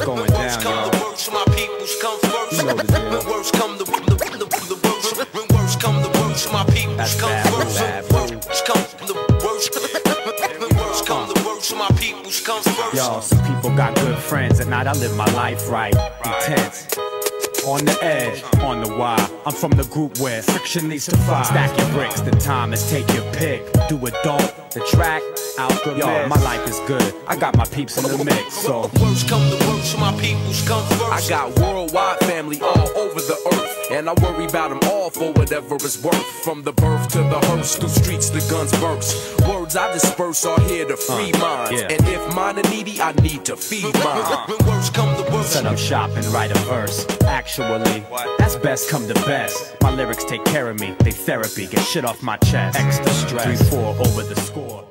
going down, y'all. You know the deal. When words come, the worst. When words come, the worst. My peoples come first. Words come the worst. When words come, the worst. My peoples come first. Yo, some people got good friends. At night I live my life right, intense. On the edge, on the wire. I'm from the group where friction leads to fire. Stack your bricks, the time is take your pick. Do it, don't, the track, out the yo, my life is good. I got my peeps in the mix, so worst come to worst, my peoples come first. I got worldwide family all over the earth, and I worry about them all for whatever it's worth. From the birth to the hearse, through streets the guns burst. Words I disperse are here to free minds, yeah. And if mine are needy, I need to feed mine. When words come to worst, set up shop and write a verse. Actually, that's best come to best. My lyrics take care of me, they therapy, get shit off my chest. Extra stress, 3-4 over the score.